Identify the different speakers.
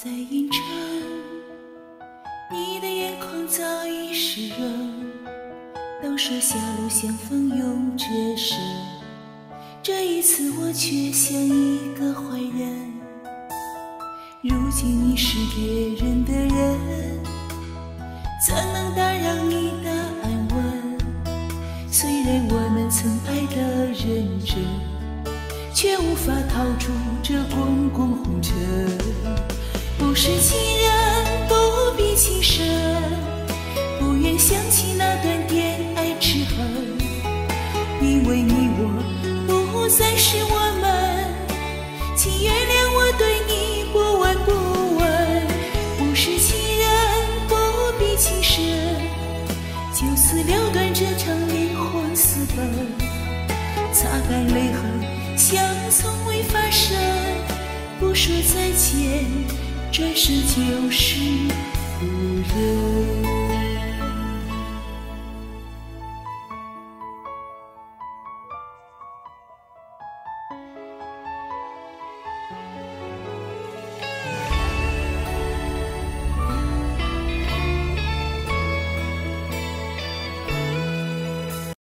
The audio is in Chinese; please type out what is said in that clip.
Speaker 1: 在阴沉，你的眼眶早已湿润。都说狭路相逢永折身，这一次我却像一个坏人。如今你是别人的人，怎能打扰你的安稳？虽然我们曾爱得认真，却无法逃出这滚滚红尘。不是情人不必情深，不愿想起那段恋爱痴恨，因为你我不再是我们。请原谅我对你不闻不问，不是情人不必情深，就此了断这场灵魂私奔，擦干泪痕，像从未发生。不说再见，转身就是故人。